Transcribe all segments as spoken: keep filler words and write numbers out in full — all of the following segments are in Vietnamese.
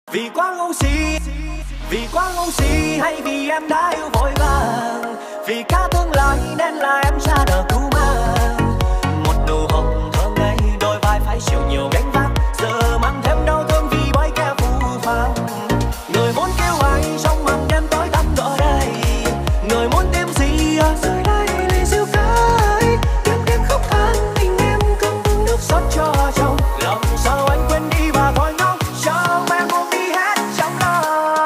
Vì quá ngu si, vì quá ngu si hay vì em đã yêu vội vàng, vì cả tương lai nên là em ra đời cứu mang. Một nụ hồng thơm ngây, đôi vai phải chịu nhiều gánh vác, giờ mang thêm đau thương vì bởi kẻ phũ phàng. Người muốn kêu ai trong màn đêm tối tăm ở đây, người muốn tìm gì ở rơi đây ly rượu cái đêm đêm khóc than tình em cơm bưng nước xót cho chồng. Lòng sao anh quên đi và thôi ngóng cho em buông đi hết trong lòng.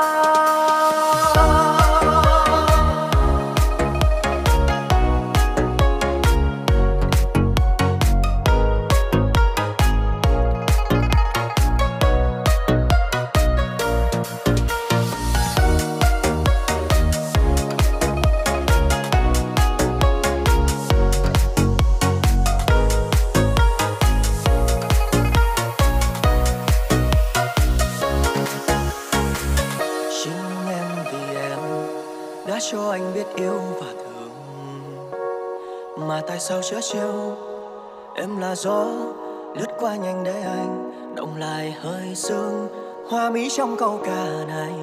Cho anh biết yêu và thương, mà tại sao chớ trêu em là gió lướt qua nhanh để anh động lại hơi sương hoa mỹ trong câu ca này.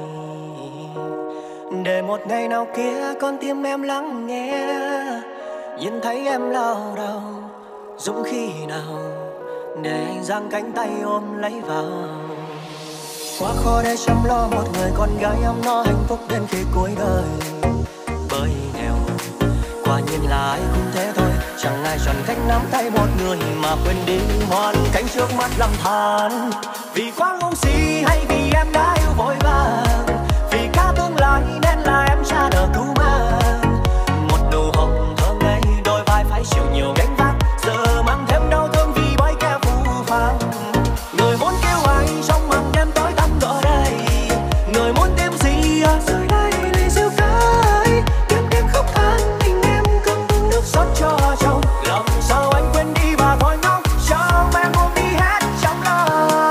Để một ngày nào kia con tim em lắng nghe, nhìn thấy em lao đao dũng khí nào để anh giang cánh tay ôm lấy vào. Quá khó để chăm lo một người con gái ấm no hạnh phúc đến khi cuối đời. Bởi nghèo quả nhiên là ai cũng thế thôi, chẳng ai chọn cách nắm tay một người mà quên đi hoàn cảnh trước mắt lầm than. Vì quá ngu si hay vì em đã yêu vội vàng, vì cả tương lai nên là em ra đời cứu mang. Một nụ hồng thơm ngây, đôi vai phải chịu nhiều gánh vác, giờ mang thêm đau thương vì bởi kẻ phũ phàng. Người muốn kêu ai trong màn đêm tối tăm ở đây, người muốn tìm gì ở rơi đây ly rượu cái đêm đêm khóc than tình em cơm bưng nước xót cho chồng. Lòng sao anh quên đi và thôi ngóng cho em buông đi hết trong lòng.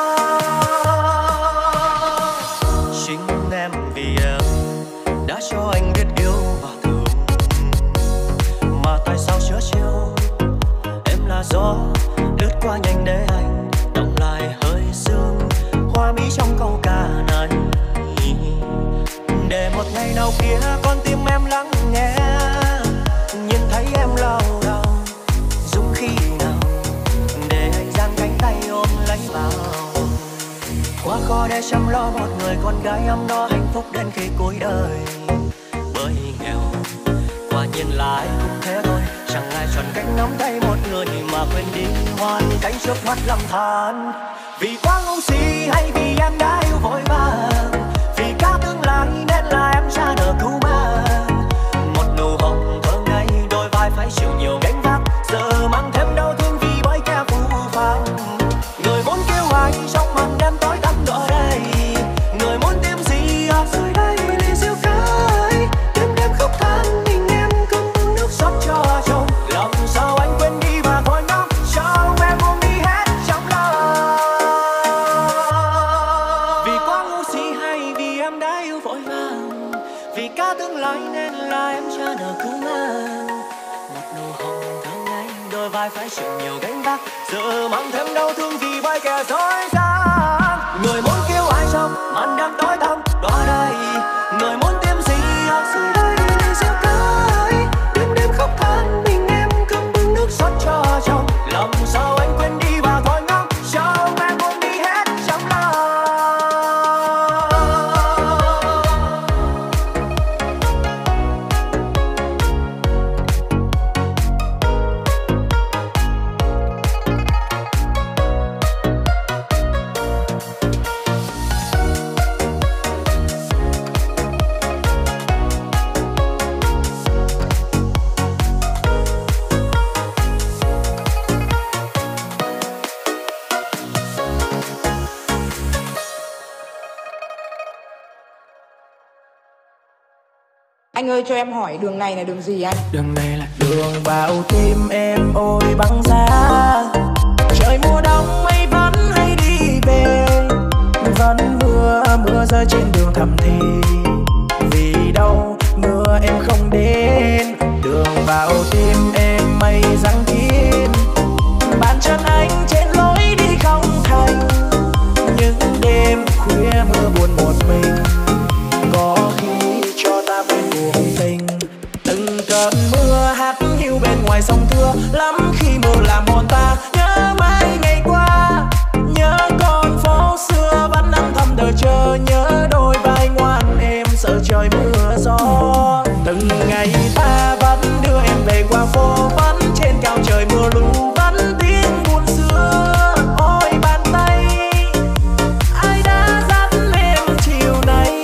Chính em vì em đã cho anh biết yêu và thương, mà tại sao chớ trêu em là gió lướt qua nhanh để anh động lại hơi sương hoa mỹ trong câu ca này. Để một ngày nào kia con tim em lắng nghe, nhìn thấy em lao đao dũng khí nào để anh giang cánh tay ôm lấy vào. Quá khó để chăm lo một người con gái ấm no hạnh phúc đến khi cuối đời. Bởi nghèo quả nhiên là ai cũng thế thôi, chẳng ai chọn cách nắm tay một người mà quên đi hoàn cảnh trước mắt lầm than. Vì quá ngu si hay vì em đã yêu vội vàng, vì cả tương lai nên là em ra đời cứu mang. Một nụ hồng thơm ngây, đôi vai phải chịu nhiều gánh vác, giờ mang thêm đau thương vì bởi kẻ phũ phàng. Người muốn kêu ai trong màn đêm tối tăm ở đây, người muốn tìm gì ở rơi đây ly rượu cái đêm đêm khóc than tình em cơm bưng nước xót cho chồng. Lòng sao anh quên đi và thôi ngóng cho em buông đi hết trong lòng. Vì quá ngu si hay vì em đã yêu vội vàng, vì cả tương lai nên là em cha nở cứu mang. Một nụ hồng thơm ngây, đôi vai phải chịu nhiều gánh vác, giờ mang thêm đau thương vì bởi kẻ dối gian. Người muốn kêu ai trong màn đêm tối tăm đó đây, người muốn tìm gì ở dưới đây ly rượu cái đêm đêm khóc than mình em cơm bưng nước xót cho chồng. Lòng sao anh quên đi và thôi ngóng cho em buông đi hết trong lòng. Anh ơi cho em hỏi đường này là đường gì anh? Đường này là đường vào tim em ôi băng giá. Trời mùa đông mây vẫn hay đi về, vẫn mưa mưa rơi trên đường thầm thì. Vì đâu mưa em không đến, đường vào tim em mây giăng kín. Bàn chân anh trên lối đi không thành, những đêm khuya mưa buồn một mình, có khi cho ta quên cuộc tình. Từng cơn mưa hát hiu bên ngoài sông Thưa, lắm khi mưa làm hồn ta nhớ mãi ngày qua, nhớ con phố xưa vẫn âm thầm đợi chờ, nhớ đôi vai ngoan em sợ trời mưa gió. Từng ngày ta vẫn đưa em về qua phố, vẫn trên cao trời mưa lũ, vẫn tiếng buồn xưa. Ôi bàn tay ai đã dắt em chiều nay,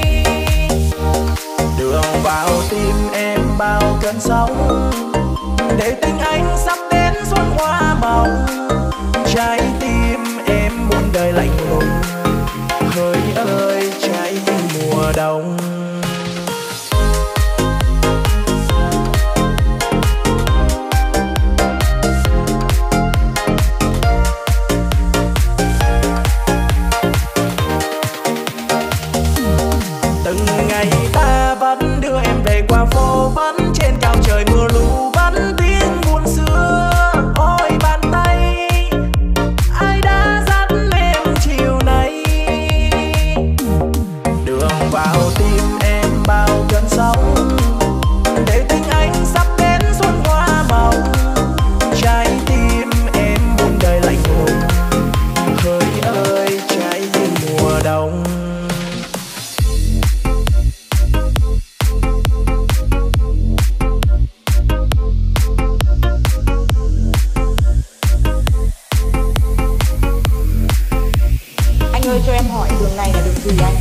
đường vào tim em bao cơn sóng, để tình anh sắp đến xuân hoa màu. Trái tim em muôn đời lạnh lùng, hỡi ơi trái tim mùa đông. Từng ngày ta vẫn đưa em về qua phố, vẫn trên cao trời mưa lũ, vẫn tiếng buồn xưa. Ôi bàn tay ai đã dắt em chiều nay, đường vào tim em bao cơn sóng, để tình anh sắp đến xuân hoa màu. Trái tim em muôn đời lạnh lùng, hỡi ơi trái tim mùa đông. Cho em hỏi đường này là đường gì anh?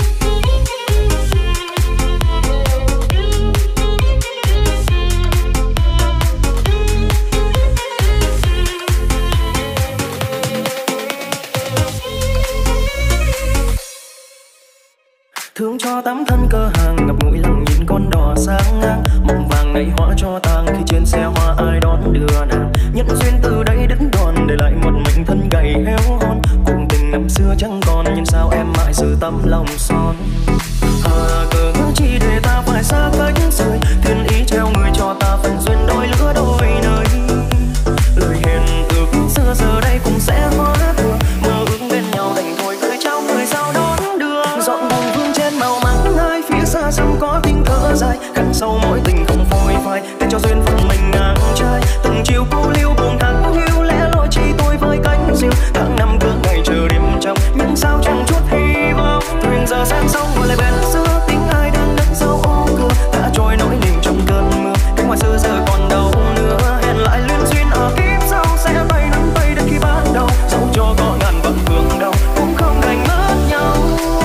Thương cho tấm thân cơ hàng ngập ngụy lòng nhìn con đò sáng ngang, mộng vàng ngày hóa cho tang khi trên xe hoa ai đón đưa nàng. Nhân duyên từ đây đứt đoạn để lại một mình thân gầy héo hon, cuộc tình năm xưa chẳng còn nhưng sao em mãi giữ tấm lòng son. À cớ chi để ta phải xa cách rời, thiên ý treo người cho ta phần duyên đôi lứa đôi nơi. Lời hẹn ước xưa giờ đây cũng sẽ hóa thừa, mơ ước bên nhau đành thôi gửi trao người sao đón đưa. Dọn buồn vương trên màu mắng hai phía xa xăm có tiếng thở dài, khăn sâu mối tình không phôi phai để cho duyên phận mình ngang trai. Từng chiều cô liêu buồn thắng hiu lẽ loi chi tôi với cánh diều, tháng năm cứ ngày chờ đêm trong nhưng sao chẳng chút hy vọng. Thuyền giờ sang sông ngồi lại bên xưa, tiếng ai đang nấc dấu ô cửa đã trôi nỗi niềm trong cơn mưa. Cánh hoa xưa giờ còn đâu nữa, hẹn lại luyến duyên ở kiếp sau sẽ tay nắm tay đến khi ban đầu. Dẫu cho có ngàn vạn phương đâu cũng không đành mất nhau.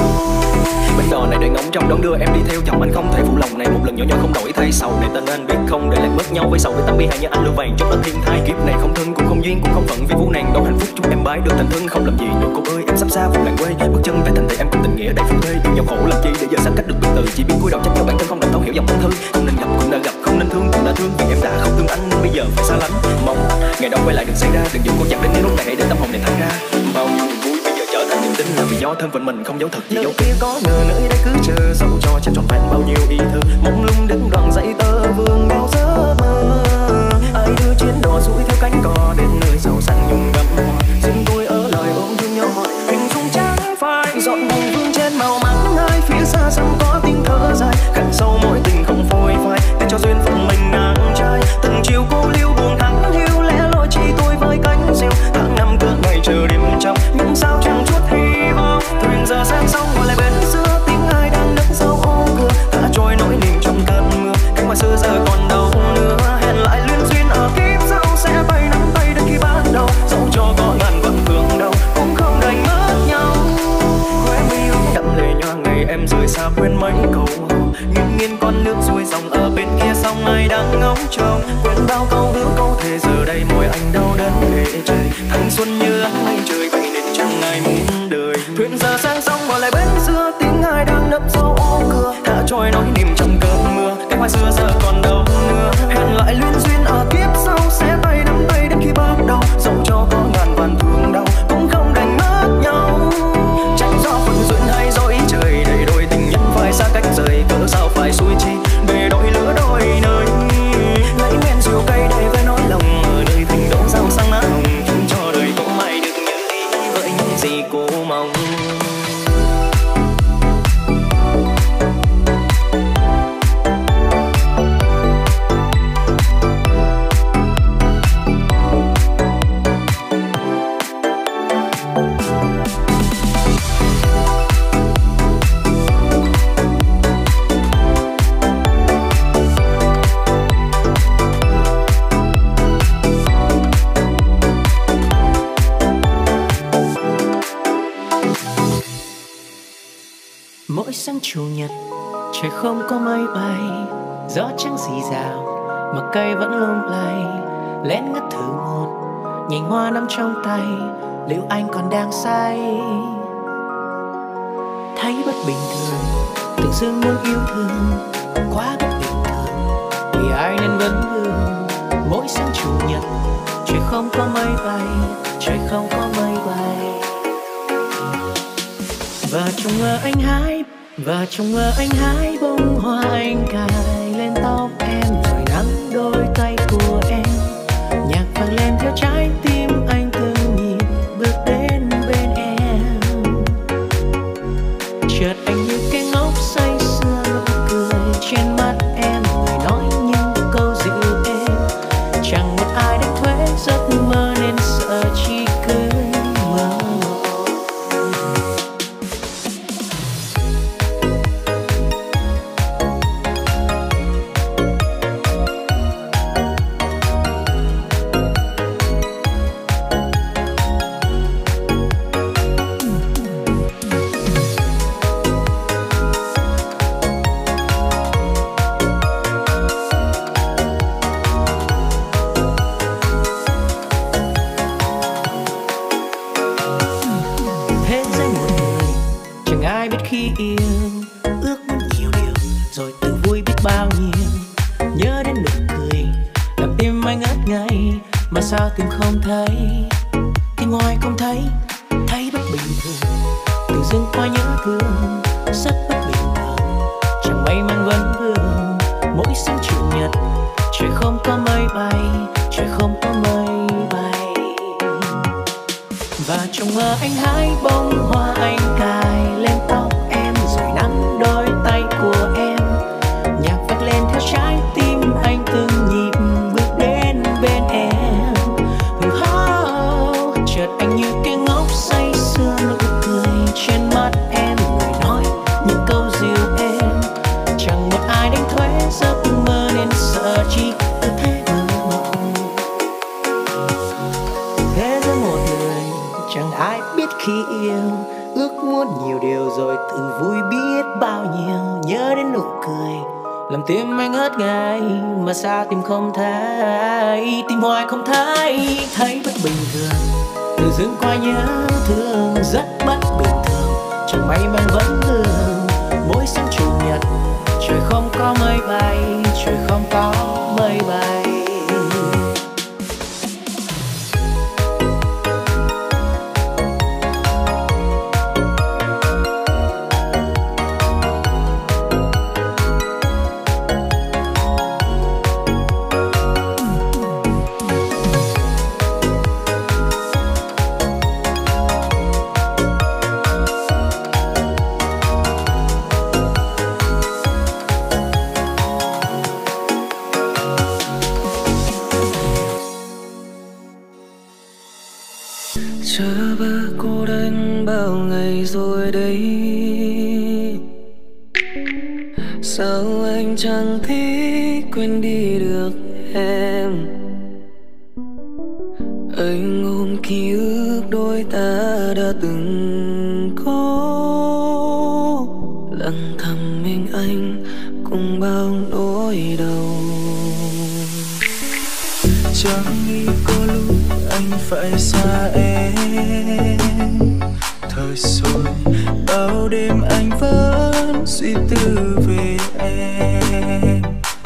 Bến đò này đợi ngóng trong đón đưa em đi theo chồng anh không thể phụ lòng này một lần nhỏ nhỏ không đổi thay sầu để tên anh biết không để lại mất nhau với sầu với tấm bi hài như anh lưu vàng trong đất thiên thai. Kiếp này không thân cũng không duyên cũng không phận vì phú nàng đón hạnh phúc chúc em bái được thành thân không làm gì nhộn cô ơi em sắp xa vùng làng quê bước chân về thành thị em cùng tình nghĩa đầy phương thê yêu nhau khổ làm chi để giờ xa cách được từ từ chỉ biết cúi đầu trách cho bản thân không đành thấu hiểu dòng thân thư không nên gặp cũng đã gặp không nên thương cũng đã thương vì em đã không thương anh nên bây giờ phải xa lánh mong ngày đâu quay lại đừng xảy ra đừng dùng cô chặt đến lúc này hãy để tâm hồn này thay ra bao nhiêu niềm vui bây giờ trở thành niềm tin là vì do thân phận mình không giấu thật gì dấu kia có ngờ nơi đây cứ chờ dẫu cho chẳng trọn vẹn bao nhiêu ý thơ mong lung đứng đoạn dãy tơ vương bao giấc mơ ai đưa chuyến đò duỗi theo cánh cò đến nơi giàu sang nhung gấm hoa riêng tôi ở lời ôm thương nhau hỏi hình dung trắng phai dọn buồn vương trên màu mắng hai phía xa xăm có tiếng thở dài khăn sâu mối tình không phôi phai để cho duyên phận mình ngang trai từng chiều cô liêu buồn thắng hiu lẽ loi chi tôi với cánh diều tháng năm cứ ngày chờ đêm trong nhưng sao chẳng chút hy vọng thuyền giờ sang sông ngồi lại bên xưa tiếng ai đang nức dấu ô cửa đã trôi nỗi niềm trong cơn mưa cánh hoa xưa giờ còn đâu nữa hẹn lại luyến duyên ở kiếp sau sẽ tay nắm tay đến khi ban đầu dẫu cho có ngàn vạn phương đâu cũng không đành mất nhau khóe mi ướt đậm lệ nhòa ngày em rời xa quên mấy câu nghiêng nghiêng con nước xuôi dòng ở bên kia sông ai đang ngóng trông quên bao câu hứa câu thề giờ đây môi anh đau đớn để trời thanh xuân như ánh mây trời bay nên chẳng ai muốn đời thuyền giờ sang sông ngồi lại bên xưa tiếng ai đang nấp dấu ô cửa đã trôi nỗi niềm trong cơn mưa cánh hoa xưa giờ còn đâu nữa hẹn lại luyến duyên ở kiếp sau sẽ tay nắm tay đến khi bắt đầu dẫu cho có ngàn vạn thương đau cũng không đành mất nhau tránh do phận duyên hay do ý trời để đôi tình nhân phải xa cách rời cớ sao phải xuôi chi để đôi lứa đôi nơi lấy men rượu cay để với nỗi lòng ở nơi tình đỗ rau sang lá hồng khiến cho đời có mãi được như ý với những gì cô mong Mỗi sáng chủ nhật trời không có mây bay, gió chẳng rì rào mà cây vẫn lung lay. Lén ngắt thử một nhành hoa nắm trong tay, liệu anh còn đang say? Thấy bất bình thường, tự dưng muốn yêu thương, quá bất bình thường vì ai nên vấn vương. Mỗi sáng chủ nhật trời không có mây bay, trời không có mây bay. Và trong mơ anh hái, và trong mơ anh hái bông hoa anh cài lên tóc em, rồi nắm đôi tay của em. Nhạc vang lên theo trái tim anh từng nhịp bước đến bên em. Chợt anh như cái ngốc say sưa, nụ cười trên mắt em, người nói những câu dịu êm. Chẳng một ai đánh thuế giấc mơ nên sợ chỉ cứ mơ. Khi yêu ước muốn nhiều điều rồi tự vui biết bao nhiêu. Nhớ đến nụ cười làm tim anh ngất ngây, mà sao tim không thấy, tim ngoài không thấy. Thấy bất bình thường, tự dưng qua nhớ thương, rất bất bình thường. Chẳng may mang vấn vương. Mỗi sáng chủ nhật trời không có mây bay, trời không có mây bay. Và trong mơ anh hái bông hoa anh cài lên tóc em, rồi nắm đôi tay của em. Nhạc vang lên theo trái tim anh từng nhịp bước đến bên em. Oh, chợt anh như cái ngốc say sưa, nụ cười trên mắt em, người nói những câu dịu êm. Chẳng một ai đánh thuế giấc mơ nên sợ chỉ cứ thế mơ mộng. Thế giới một người chẳng ai biết khi yêu, ước muốn nhiều điều rồi tự vui biết bao nhiêu. Nhớ đến nụ cười làm tim anh ngất ngây, mà sao tim không thấy, tim hoài không thấy. Thấy bất bình thường, tự dưng qua nhớ thương, rất bất bình thường. Chẳng may mang vấn vương. Mỗi sáng chủ nhật trời không có mây bay, trời không có mây bay. Chờ bơ cô đơn bao ngày rồi đây, sao anh chẳng thể quên đi được em. Anh ôm ký ức đôi ta đã từng có, lặng thầm mình anh cùng bao nỗi đau. Chẳng nghĩ có lúc anh phải xa em, thời rồi bao đêm anh vẫn suy tư về em.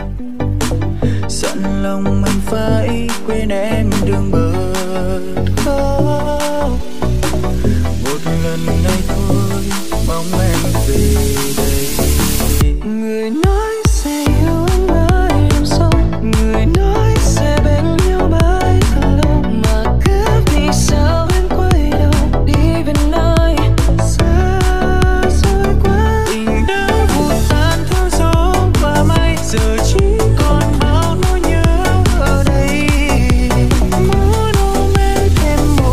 Dặn lòng mình phải quên em đừng bật khóc. Một lần này thôi mong em về đây. Người nói sẽ yêu anh mãi đêm sau, người nói sẽ bên nhau mãi thật lâu, mà cứ vì sao em quay đầu đi về nơi xa xôi quá. Tình đã vụt tan theo gió và mây, giờ chỉ còn bao nỗi nhớ ở đây. Muốn ôm em thêm một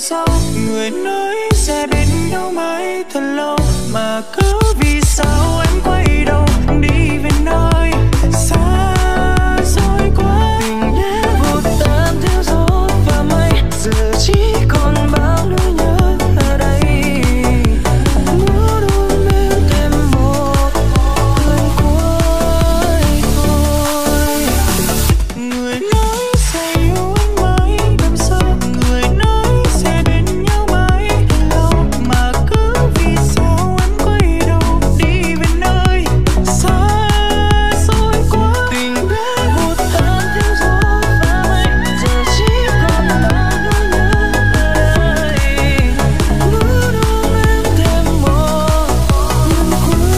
sau. Người nói sẽ bên nhau mãi thật lâu, mà cứ vì sao em quay đầu đi về nơi xa xôi quá. Tình đã vụt tan theo gió và mây, giờ chỉ còn bao nỗi nhớ ở đây. Muốn ôm em thêm một lần cuối thôi. Người nói sẽ yêu anh mãi đằng sau, người nói sẽ bên nhau mãi thật lâu, mà cứ vì sao em quay đầu đi về nơi xa xôi quá. Tình đã vụt tan theo gió và mây, giờ chỉ còn bao nỗi nhớ ở đây. Muốn ôm em thêm một lần cuối thôi.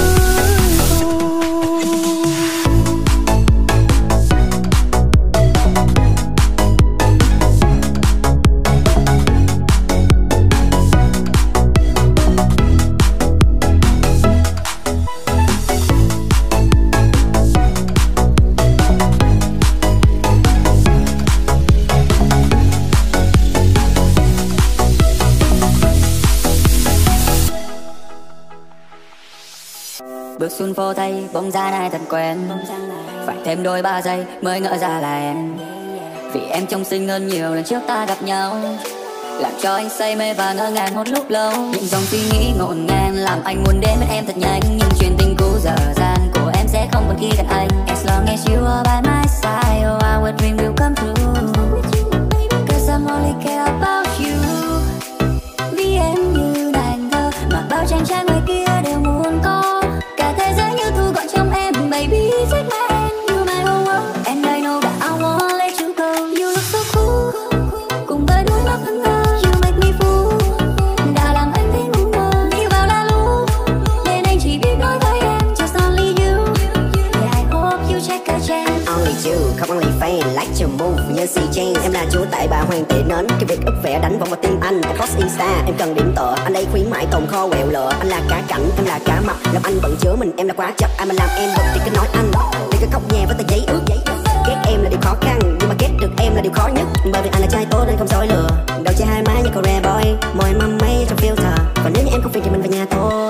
Bước xuống phố thấy bóng dáng ai thật quen, phải thêm đôi ba giây mới ngỡ ra là em. Vì em trông xinh hơn nhiều lần trước ta gặp nhau, làm cho anh say mê và ngỡ ngàng một lúc lâu. Những dòng suy nghĩ ngổn ngang làm anh muốn đến bên em thật nhanh, nhưng chuyện tình cũ dở dang của em sẽ không còn khi gần anh. As long as you are by my side, oh our dream will come true. Cause I'm only care about you. Vì em như nàng thơ mà bao chàng trai ngoài kia đều muốn có. Cả thế giới như thu gọn trong em, baby take my hand, you're my whole world. And I know that I won't let you go. You look so cool, cùng với đôi mắt thẫn thờ, you make me fool. Đã làm anh thấy ngu ngơ, đi vào la lú, nên anh chỉ biết nói với em just only you. Yeah, I hope you check a chance. Only you, không only fan, like your move như xê Jane. Em là chúa tại bà hoàng tệ nến, cái việc ức vẽ đánh vào một tim anh. Em post Insta, em cần điểm tựa, anh đây khuyến mãi tồn kho quẹo lựa. Anh là cá cảnh, em là cá mập, làm anh bận chứa mình, em là quá chậm. Ai mà làm em bực thì cứ nói anh, đi cứ khóc nhè với tờ giấy ướt. Ghét em là điều khó khăn, nhưng mà ghét được em là điều khó nhất. Bởi vì anh là trai tốt nên không dối lừa, đầu chơi hai má như Korea boy, môi mâm mây trong filter. Còn nếu như em không phiền thì mình về nhà thôi.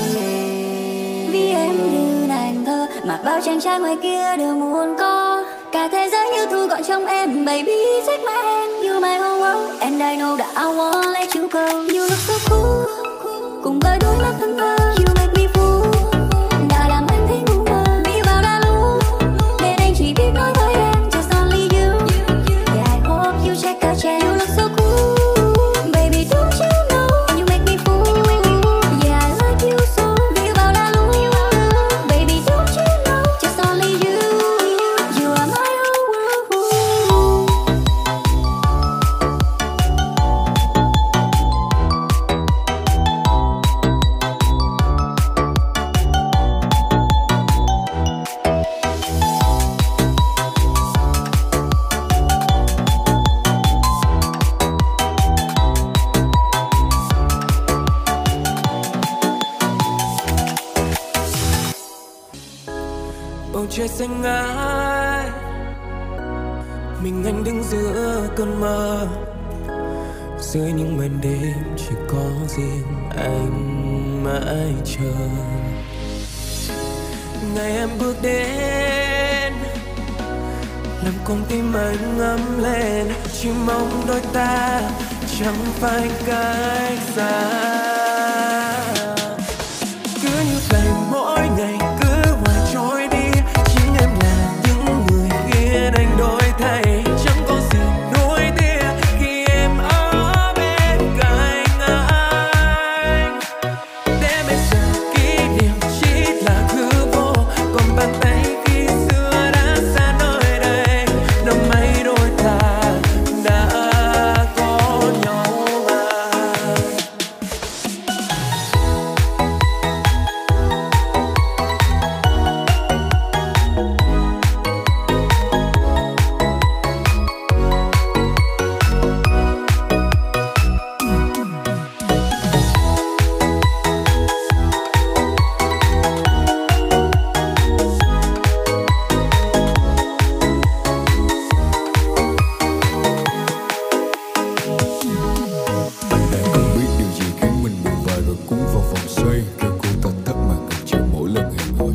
Vì em như nàng thơ mà bao chàng trai ngoài kia đều muốn có. Cả thế giới như thu gọn trong em, baby take my hand, you're my whole world. And I know that I won't let you go. You look so cool, cùng với đôi mắt thẫn thờ, you make me fool. Đã làm anh thấy ngu ngơ, đi vào la lú, nên anh chỉ biết nói với em just only you. Yeah, I hope you check a chance. You look so cool, baby don't you know, and you make me fool. Yeah, I like you so. Đi vào la lú, baby don't you know, just only you. You are my whole world. Bầu trời xanh ngát, mình anh đứng giữa cơn mơ. Dưới những màn đêm chỉ có riêng anh mãi chờ. Ngày em bước đến, làm con tim anh ngấm lên. Chỉ mong đôi ta chẳng phải cách xa. Cứ như vậy mỗi ngày cứ hoài trôi đi, chính em là những người khiến anh đổi thay. Chẳng có gì nuối tiếc khi em ở bên cạnh anh. Để bây giờ kỷ niệm chỉ là hư vô, còn bàn tay khi xưa đã xa nơi đây. Đâu mấy đôi ta đã có nhau mà.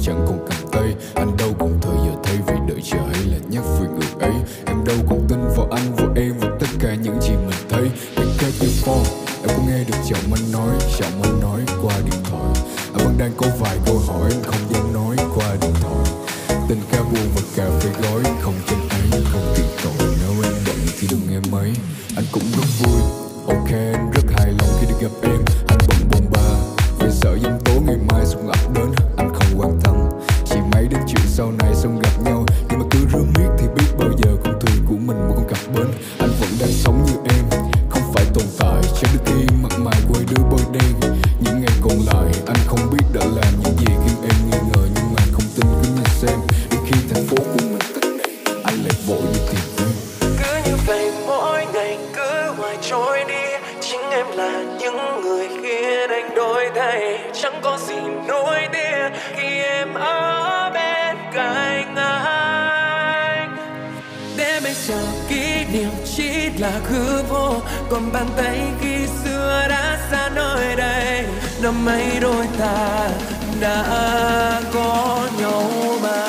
chẳng còn cầm tay. Anh đâu còn thời giờ thay vì đợi chờ hay là nhắc về người ấy. Em đâu còn tin vào anh, vào em, vào tất cả những gì mình thấy. Pick up your phone, em có nghe được giọng anh nói, giọng anh nói qua điện thoại. Anh vẫn đang có vài câu hỏi anh không dám nói qua điện thoại. Tình ca buồn và cà phê gói, không chân ấy, không tiền tội. Nếu em bận thì đừng nghe mấy. Anh cũng rất vui, ok anh rất hài lòng khi được gặp em. Anh bận bồn ba, vì sợ giông tố ngày mai xuống ập đến. Anh không quan tâm, chỉ mấy đến chuyện sau này xong gặp nhau. Nhưng mà cứ rước miết thì biết bao giờ con thuyền của mình mới còn cập bến. Anh vẫn đang sống như em, không phải tồn tại cho được yên mặt mày quay đứa bôi đen. Những ngày còn lại anh không biết đã làm những gì khiến em nghi ngờ, nhưng mà không tin cứ nhìn xem. Đến khi thành phố của mình tắt đèn, anh lại vội đi tìm em. Cứ như vậy mỗi ngày cứ hoài trôi đi, chính em là những người khiến anh đổi thay. Chẳng có gì nối tiếc khi em ở bên cạnh anh. Để bây giờ kỷ niệm chỉ là hư vô, còn bàn tay khi xưa đã xa nơi đây. Năm ấy đôi ta đã có nhau mà.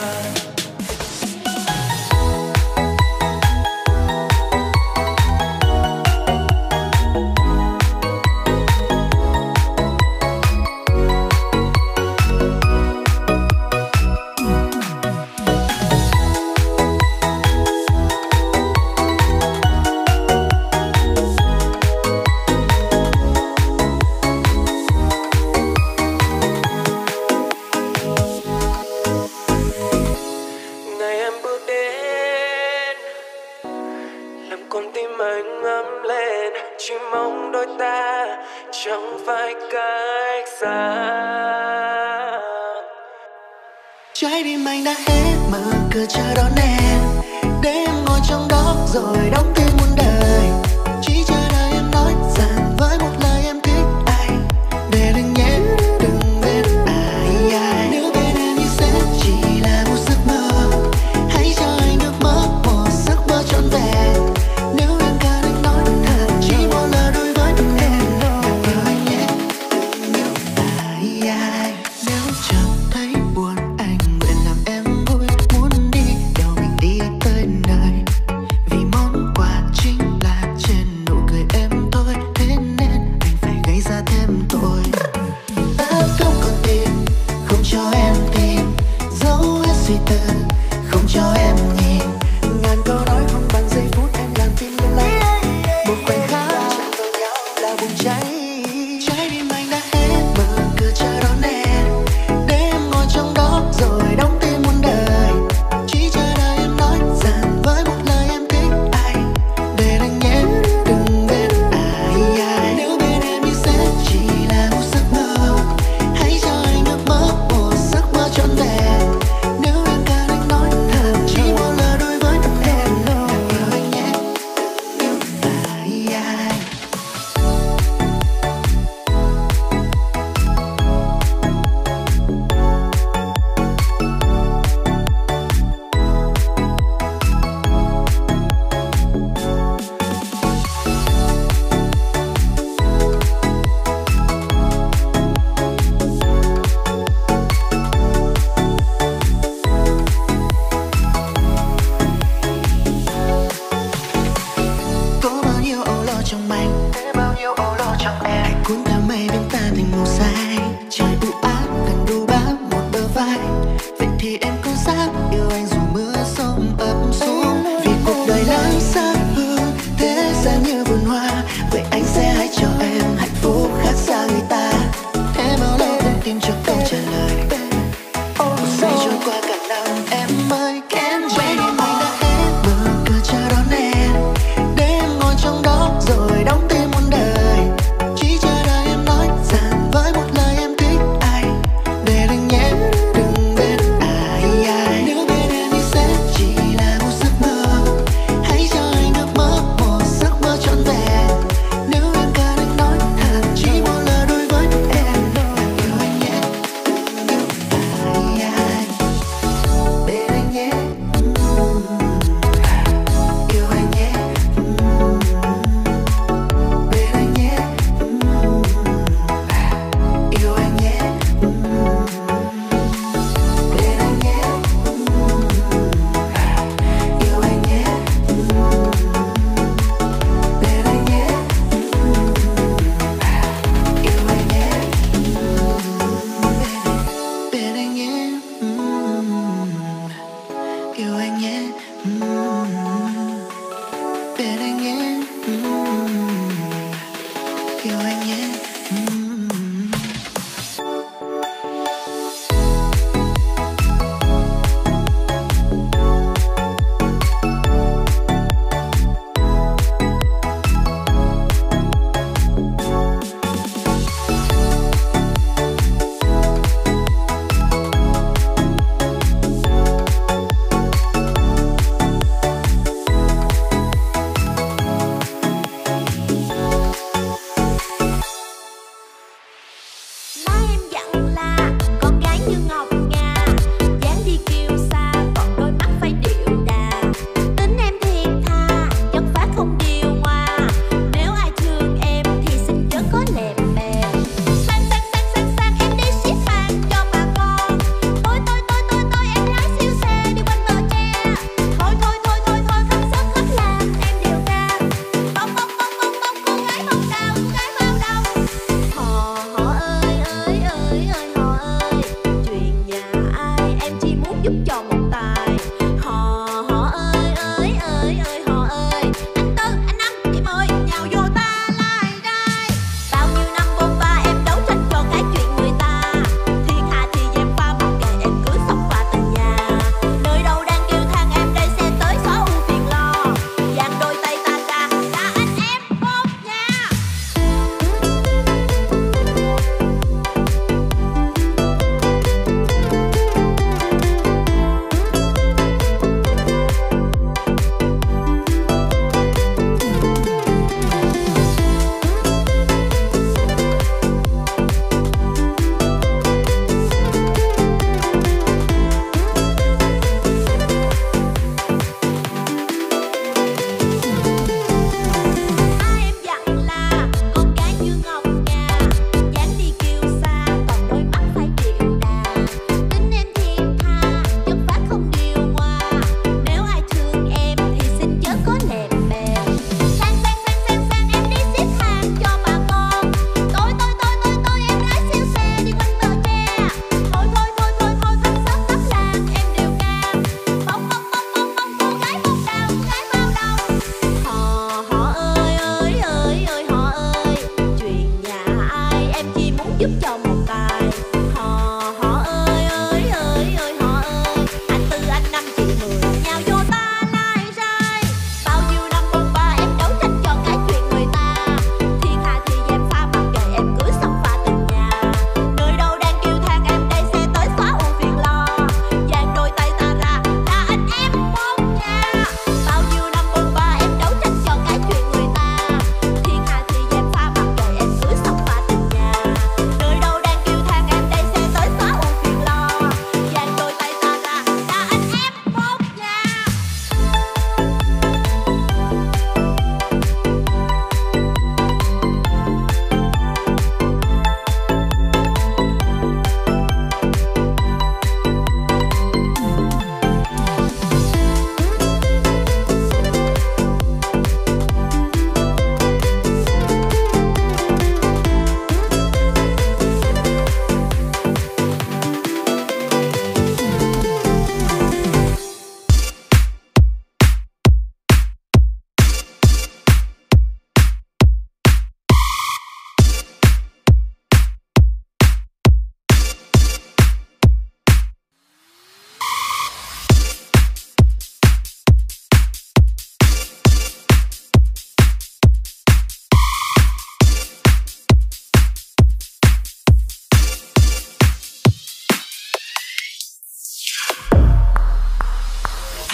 Trái tim anh đã hết mở cửa chờ đón em, để em ngồi trong đó rồi đóng thêm muôn đời. Chỉ chờ đợi em nói rằng với một lời em thích anh, để đừng nhé đừng biết ai ai. Nếu bên em như sẽ chỉ là một giấc mơ, hãy cho anh được mất một giấc mơ trọn vẹn. Nếu em cần anh nói thật chỉ một lời đối với em, đừng yêu anh nhé đừng yêu ai ai. Nếu chẳng thấy buồn anh nguyện làm em vui, muốn đi đâu mình đi tới nơi, vì món quà chính là trên nụ cười em thôi. Thế nên anh phải gây ra thêm tội. Ta không còn tìm, không cho em tìm, dấu hết suy tư, không cho em nhìn. Ngàn câu nói không bằng giây phút em làm tim lung lay. Một khoảnh khắc chạm vào nhau là bùng cháy. Trái tim anh đã hết mở cửa chờ đón em, để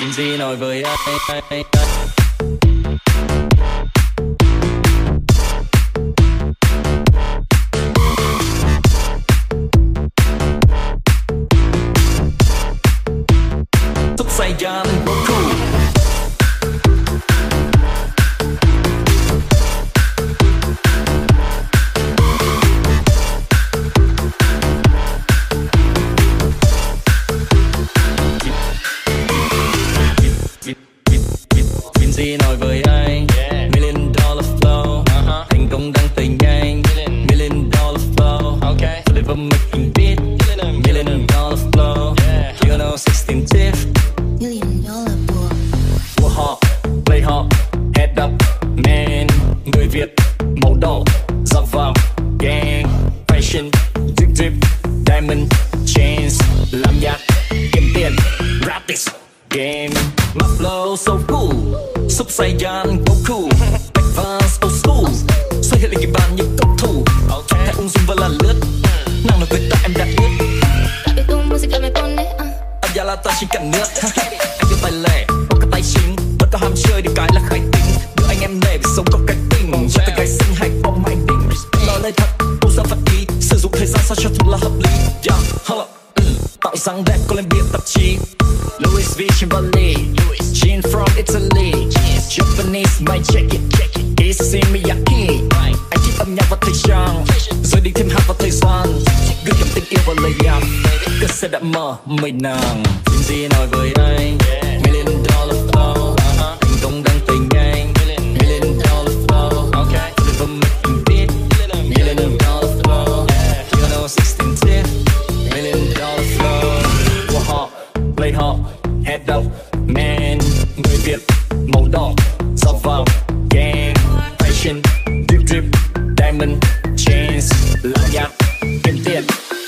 Chuyện gì nói với anh. Thức Sài Gòn cool. Gì nói với anh, yeah. Million dollar flow, uh-huh. Thành công đang tới nhanh. Million, million dollar flow, okay. Deliver making beat. Million, million dollar flow, yeah. You know sixteen tiff. Million dollar flow. Work hard, play hard, head up, man. Người Việt, màu đỏ, dạo vào gang. Fashion, drip drip, diamond chains. Làm nhạc, kiếm tiền, rap this game. My flow so cool. Sub Sài Gòn go cool, advanced old school. Xoay hết lên cái bàn như cầu thủ. Hãy ung dung và là lướt. Nàng nói với ta em đã ướt. Tapi tu música me pone uh. Áp giá là ta chỉ cần nước. Anh yêu tài lẻ, có cả tay chính. Vẫn có ham chơi đi cái là khải tính. Đưa anh em nể vì sống có cách tình. Cho tay gái xinh hay có máy đỉnh. Nói lời thật, tu ra vật ý. Sử dụng thời gian sao cho thật là hợp lý. Yeah, hello. Tạo dáng đẹp có lên bìa tạp chí. Louis V trên Bali, Jean from Italy, Japanese my jacket, Issey Miyake. Anh thích âm nhạc và thời trang, rồi đi thêm hát vào thời gian. Gửi gắm tình yêu vào lời nhạc, cơn xe đã mở mây nàng. Chuyện gì nói với anh, million dollar flow, thành công đang tới nhanh. Million dollar flow, okay. Deliver making beat. Million dollar flow, you know sixteen tiff. Million dollar flow, work hard, play hard, head up, man. Người Việt, màu đỏ, dạo vào gang. Fashion, drip drip, diamond chains. Làm nhạc, kiếm tiền.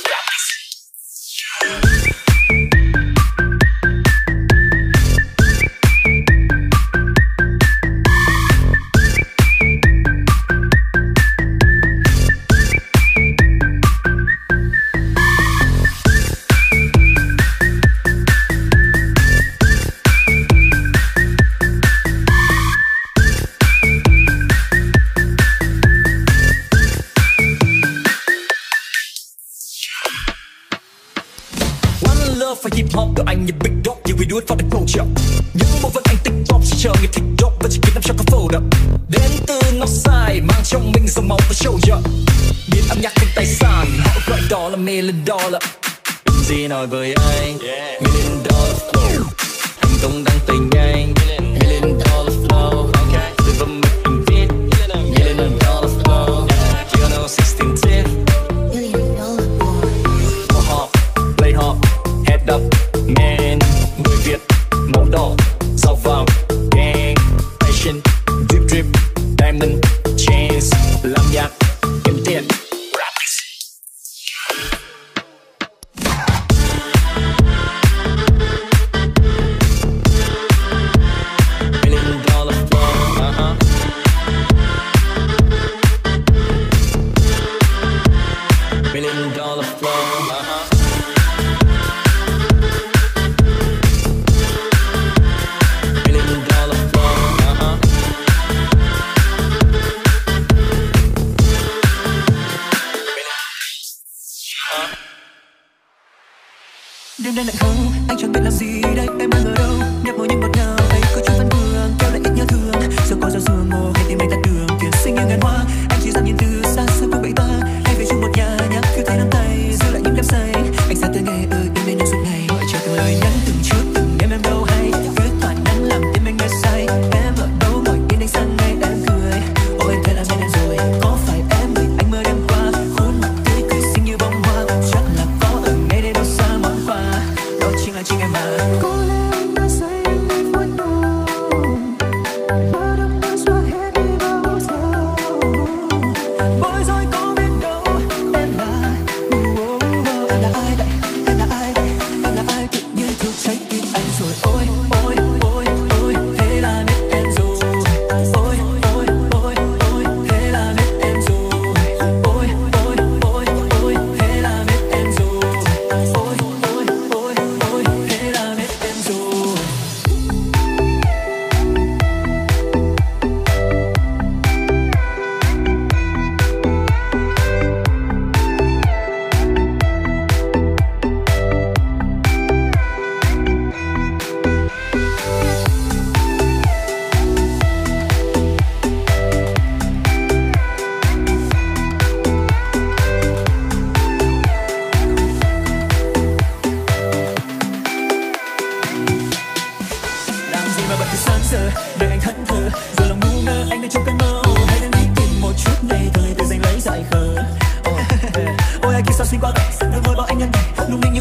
For hip hop của anh như big dog, you we do it for the culture. Những bộ phận anh TikTok chỉ chờ người thích dog và chỉ biết làm cho có flow được. Đến từ Northside mang trong mình dòng máu và show up. Biết âm nhạc thành tài sản, họ gọi đó là million dollar. Đừng gì nói với anh, yeah. Million dollar flow, thành công đang tới nhanh. Million dollar flow, okay. Deliver making beat. Million dollar flow, yeah. You know sixteen tiff. Million dollar flow. Work hard, play hard, head up, man. Người Việt, màu đỏ, dạo vào gang. Fashion, drip drip, diamond chains. Làm nhạc, kiếm tiền. Rap this. Million dollar flow, uh-huh. Million dollar flow, uh-huh. Đêm nay lạnh hơn, anh chẳng biết làm gì đây, em đang ở đâu? Nhấp môi những ngọt ngào, tay có chút vẫn vương, kêu lại ít nhớ thương. Giờ có gió sương mùa, hay tim anh tắt đường, tiền xinh như ngàn hoa. Anh chỉ dám nhìn từ xa xưa cùng bẫy ta, hay về chung một nhà, nhắc cứ tay nắm tay, giữ lại những đêm say. Anh xa tới ngày ơi, đêm nay nhau suốt ngày, gọi chờ từng lời nhắn từng chút từng đêm em đâu hay. Viết thoại nắng làm tim anh mê say, em ở đâu ngồi yên anh sang ngày em cười. Ôi anh thấy là biết em rồi, có phải em người anh mơ đêm qua, khuôn mặt tươi cười xinh như bông hoa, chắc là có ở ngay đây đâu xa món quà. Đó chính là chính em mà. Có lẽ anh đã say vì vui nồng, bao năm đã xóa hết đi bao giờ. Bối rối có biết đâu em là uh, uh, em là ai đây, em là ai đây, em là ai tự nhiên thuộc trái tim anh rồi. Ôi ôi ôi ôi thế là biết em rồi. Ôi ôi ôi ôi thế là biết em rồi. Ôi ôi ôi ôi thế là biết em rồi. Ôi ôi ôi ôi thế là biết em rồi.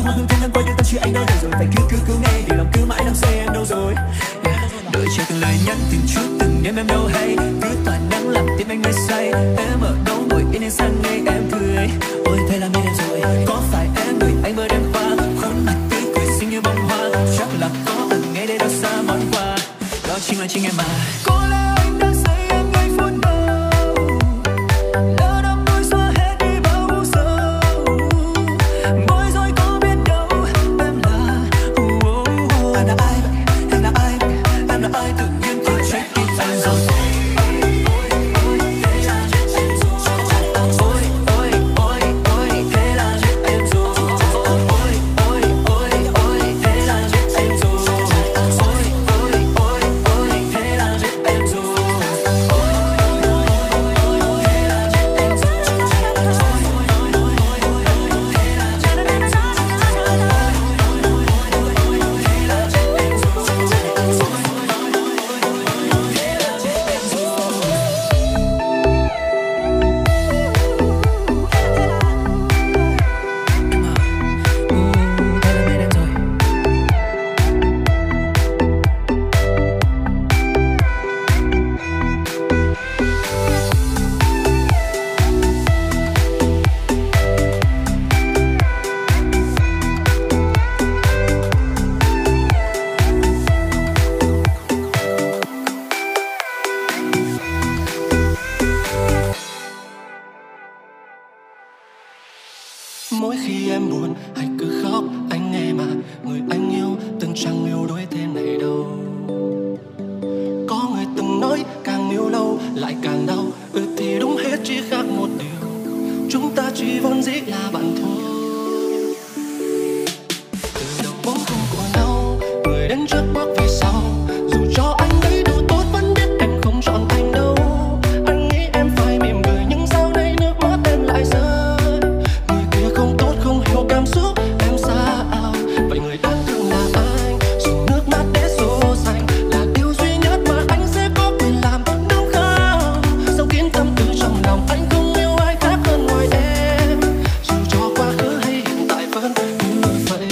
hoa hương thanh thang quay theo tâm trí anh đâu rồi phải cứ cứ cứ nghe vì lòng cứ mãi đắm say em đâu rồi. Yeah. Đợi chờ từng lời nhắn từng chút từng đêm em đâu hay cứ toàn nắng làm tim anh mê say. Em ở đâu ngồi yên anh sang nghe em cười. Ôi thế là mê em rồi. Có phải em người anh mơ đêm qua khuôn mặt tươi cười xinh như bông hoa chắc là có ở ngay đây đâu xa món quà đó chính là chính em mà. Có lẽ anh đã say em ngay phút đầu lỡ đắm đuối xóa hết đi bao u sầu bối rối có biết đâu em là uh, uh, uh. Anh là ai vậy em là ai vậy em là ai tự nhiên tôi check it anh rồi. Mỗi khi em buồn hay cứ khóc anh nghe mà người anh yêu từng chẳng yêu đuối thế này đâu. Có người từng nói càng yêu lâu lại càng đau. Ừ thì đúng hết chỉ khác một điều chúng ta chỉ vốn dĩ là bạn thôi. Từ đầu vốn không của nhau người đến trước bước về sau. Dù cho anh ấy đủ tốt vẫn biết em không chọn anh đâu. Anh nghĩ em phải mỉm cười nhưng sau đây nước mắt em lại rơi. Người kia không tốt không hiểu cảm xúc em sao. Vậy người đáng thương là anh dùng nước mắt để xô dành là điều duy nhất mà anh sẽ có quyền làm đúng không? Sâu kín tâm tư trong lòng anh không yêu ai khác hơn ngoài em. Dù cho quá khứ hay hiện tại vẫn như vậy.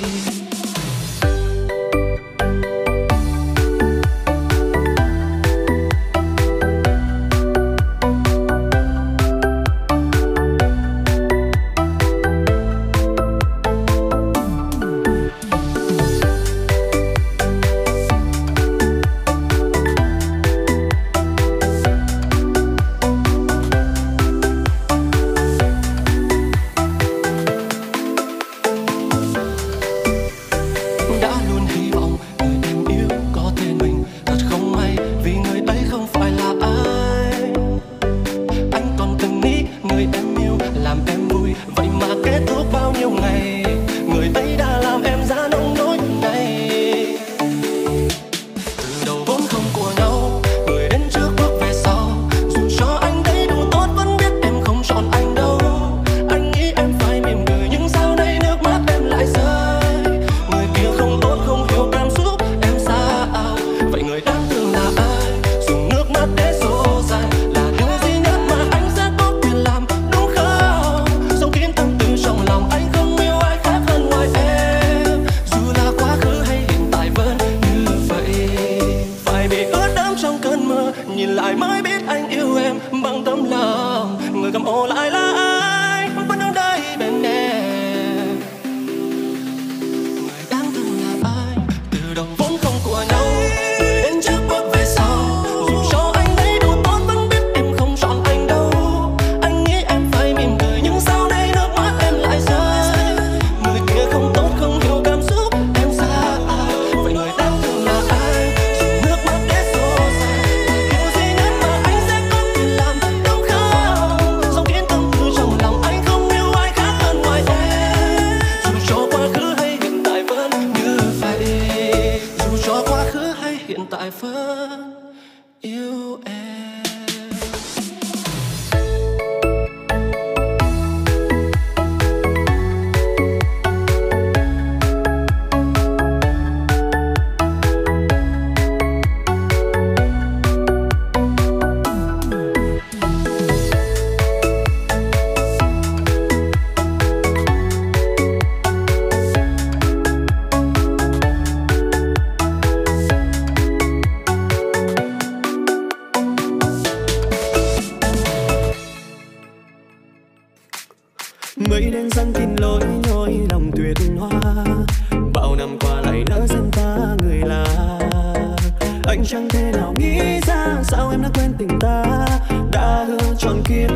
Đã luôn hy vọng người em yêu có tên mình. Thật không may vì người ấy không phải là anh. Anh còn từng nghĩ người em yêu làm em vui. Vậy mà kết thúc bao nhiêu ngày người ấy đã làm em ra nông nỗi này. Từ đầu vốn không của nhau người đến trước bước về sau. Dù cho anh ấy đủ tốt vẫn biết em không chọn anh đâu. Anh nghĩ em phải mỉm cười nhưng sau đây nước mắt em lại rơi. Người kia không tốt không hiểu cảm xúc em sao. Vậy người đáng thương là ai dùng nước mắt để xô dành là điều duy nhất mà anh sẽ có quyền làm đúng không? Sâu kín tâm tư trong lòng anh không yêu ai khác hơn ngoài em. Dù là quá khứ hay hiện tại vẫn như vậy. Phải bị ướt đẫm trong cơn mưa nhìn lại mới biết anh yêu em bằng tấm lòng. Người cầm ô lại là anh vẫn ở đây bên em. Người đáng thương là anh từ đầu vốn không của nhau người đến trước bước về sau. Dù cho anh ấy đủ tốt vẫn biết em không chọn anh đâu. Anh nghĩ em phải mỉm cười nhưng sau đây nước mắt em lại rơi. Người kia không tốt không hiểu cảm xúc em sao. Vậy người đáng thương là ai dùng nước mắt để xô dành là điều duy nhất mà anh sẽ có quyền làm đúng không? Sâu kín tâm tư trong lòng anh không yêu ai khác hơn ngoài em. Dù cho quá khứ hay hiện tại vẫn như vậy. Dù cho quá khứ hay hiện tại vẫn yêu em.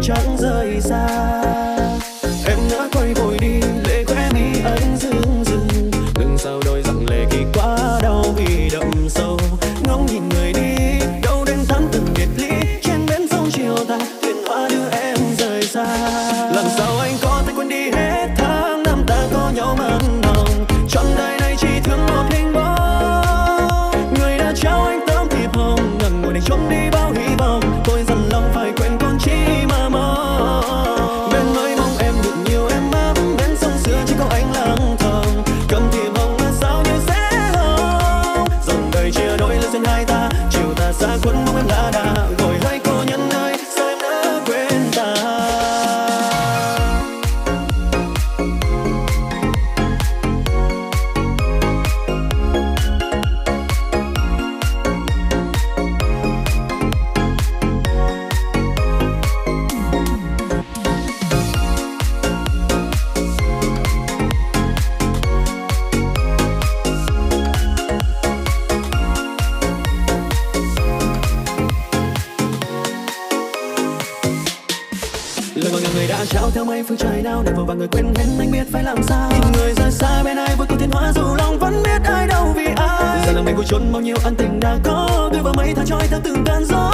chẳng rời xa. Em đã quay vội đi, lệ khóe mi anh rưng rưng, đừng sao đôi dòng lệ khi quá đau vì đậm sâu. Ngóng nhìn người đi đâu đến tháng từng biệt ly, trên bến sông chiều tàn thuyền hoa đưa em rời xa. Làm sao anh có thể quên đi hết tháng năm ta có nhau mặn nồng, trọn đời này chỉ thương một hình bóng. Người đã trao anh tấm thiệp hồng, ngần ngồi để trốn đi bao hy vọng. Tôi dần lòng phải quên con chi mà mong. Bên mới mong em được nhiều em ấm, bên sông xưa chỉ có anh lặng thầm. Cầm thiệp hồng là sao như sẽ hồng, dòng đời chia đôi lên duyên hai ta. Chiều ta xa khuất mong em đã đã gọi hai cô nhân ơi, sao em đã quên ta. Lời ngọt ngào người đã trao theo mây phương trời nào, để vội vàng người quên hết anh biết phải làm sao. Nhìn người rời xa bên ai với cuộc thiên hóa, dù lòng vẫn biết ai đâu vì ai. Giờ lòng mình vui trốn bao nhiêu ân tình đã có, gửi vào mây tha trôi theo từng cơn gió.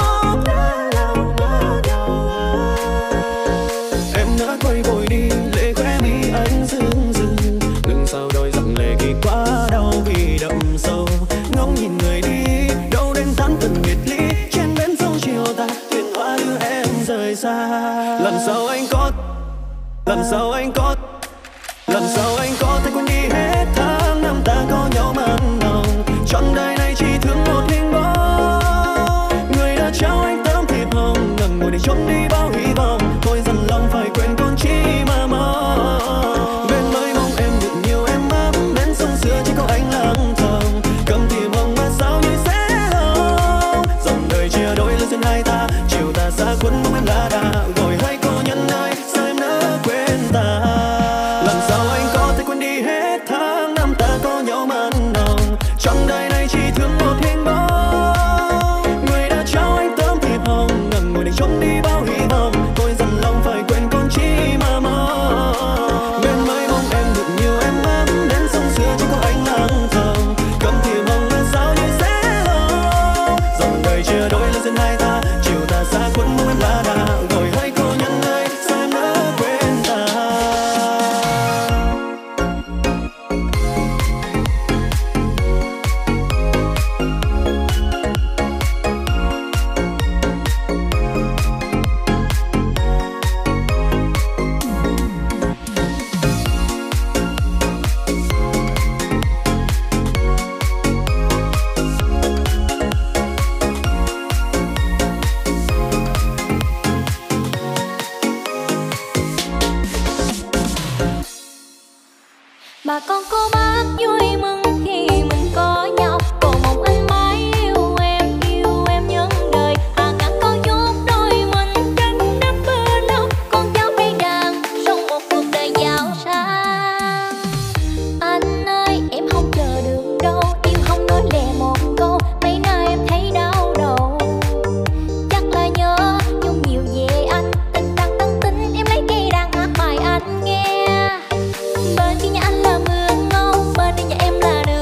Em đã quay vội đi, lệ khóe mi anh rưng rưng, đừng sao đôi dòng lệ khi quá đau vì đậm sâu. Ngóng nhìn người đi đâu đến tháng từng biệt ly, trên bến sông chiều tàn thuyền hoa đưa em rời xa. Làm sao anh có, làm sao anh có, làm sao anh có thể quên đi hết tháng năm ta có nhau mặn nồng, trọn đời này chỉ thương một hình bóng. Người đã trao anh tấm thiệp hồng, ngần ngồi để trốn đi bao hy vọng. Tôi dần lòng phải quên con chi mà mong. Bên mới mong em được nhiều em ấm, bên sông xưa chỉ có anh lặng thầm. Cầm thiệp hồng mà sao như sẽ hồng, dòng đời chia đôi lên duyên hai ta. Chiều ta xa khuất mong em đã đã gọi hai cô nhân ơi, sao em đã quên ta. Làm sao anh có thể quên đi hết tháng năm ta có nhau mặn nồng, trong đời này chỉ thương một hình bóng. Người đã trao anh tấm thiệp hồng, ngần ngồi để trốn đi bao hy vọng. Tôi dần lòng phải quên con chi mà mong. Bên mới mong em được nhiều em ấm, đến sông xưa chỉ có anh lặng thầm. Cầm thiệp hồng là sao như sẽ hồng, dòng đời chia đôi lên duyên hai ta. Chiều ta xa khuất mong em đã đã gọi hai cô nhân ơi, sao em đã quên ta. Bà con cô bác vui mừng khi mình có nhau, cầu mong anh mãi yêu em, yêu em nhân đời. Hà ngàn có chút đôi mình cánh đắp bên đâu, con cháu hay đàn sống một cuộc đời giàu sang. Anh ơi em không chờ được đâu, yêu không nói lẻ một câu, mấy nay em thấy đau đầu. Chắc là nhớ nhung nhiều về anh, tình tăng tăng tính em lấy cây đàn hát bài anh nghe. Bên kia nhà anh là mưa ngâu, bên đây nhà em là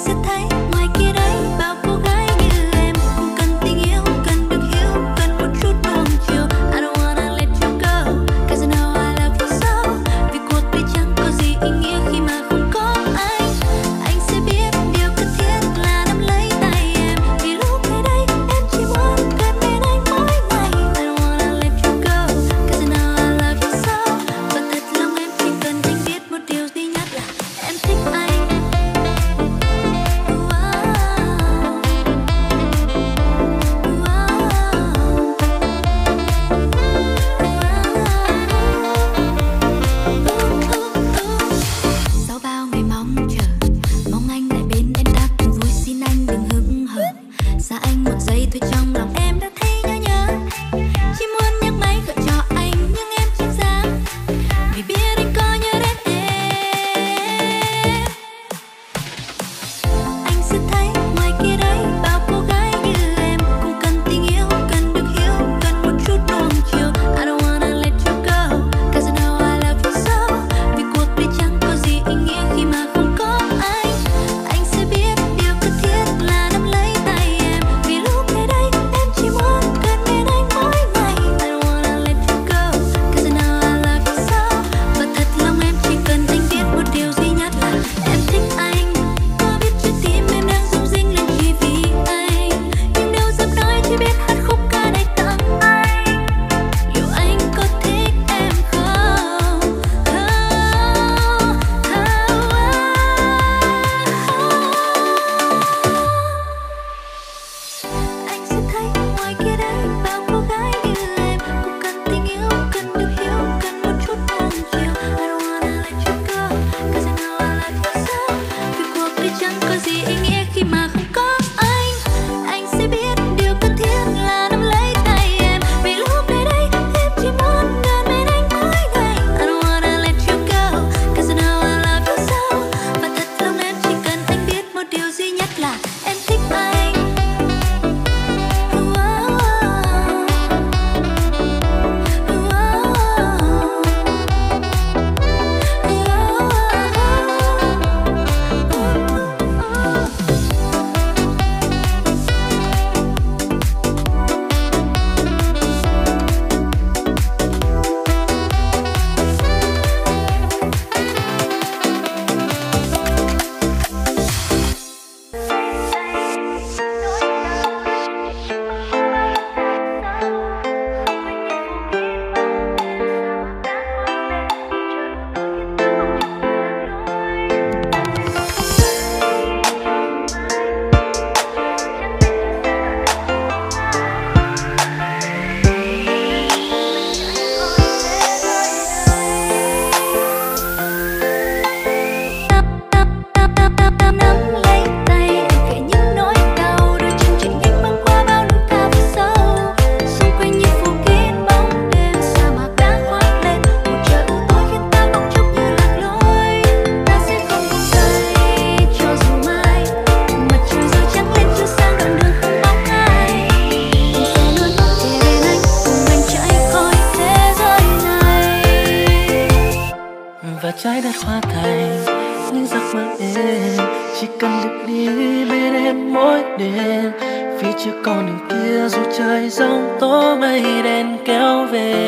trái đất hóa thành những giấc mơ êm, chỉ cần được đi bên em mỗi đêm. Phía trước con đường kia dù trời giông tố mây đen kéo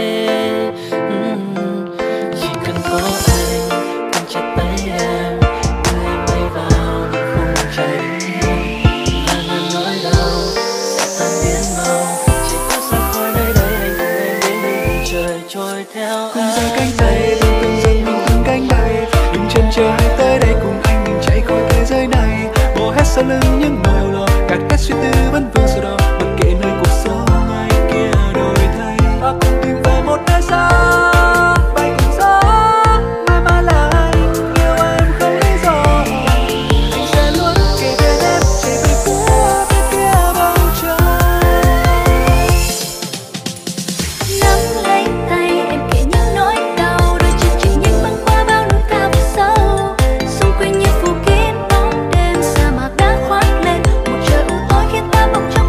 về, uhm. Chỉ cần có anh cầm chặt tay em, đưa em bay vào những khung trời yên. Và ngàn nỗi đau sẽ tan biến mau, chỉ có xa khỏi nơi đây anh cùng em đến bên trời trôi theo. Cùng giơ cánh tay bên từng giây mình từng cánh bay, đừng chần chờ hãy tới đây cùng anh mình chạy khỏi thế giới này. Bỏ hết sau lưng những nỗi lo, gạt hết suy tư vấn vương sau đó, mặc kệ nơi cuộc sống ai kia đổi thay. Ta cùng tìm về một nơi xa, bay cùng gió, mãi mãi là anh yêu em không lý do. Anh sẽ luôn kề bên em, chạy về phía bên kia bầu trời. Nắm lấy tay em kể những nỗi đau, đôi chân chỉ nhanh băng qua bao núi cao vực sâu. Xung quanh như phủ kín bóng đêm, sa mạc đã khoác lên một trời u tối khiến ta bỗng trông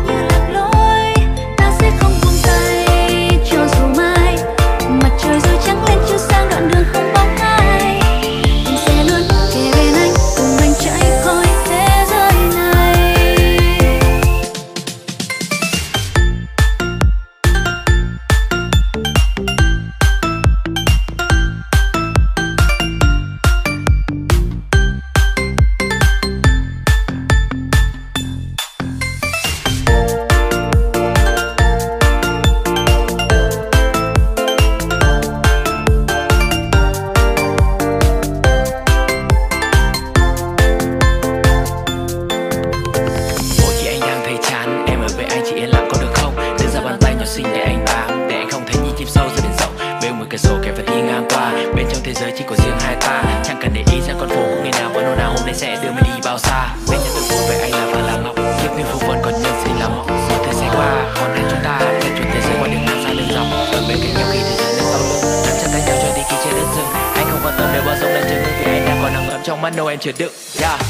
Noel chứa đựng. Yeah.